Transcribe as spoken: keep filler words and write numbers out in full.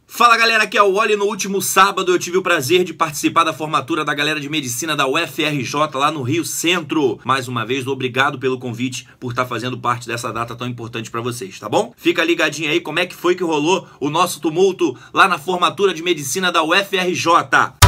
Fala galera, aqui é o Oli. No último sábado eu tive o prazer de participar da formatura da galera de medicina da U F R J lá no Rio Centro. Mais uma vez, obrigado pelo convite, por estar fazendo parte dessa data tão importante pra vocês, tá bom? Fica ligadinho aí como é que foi que rolou o nosso tumulto lá na formatura de medicina da U F R J.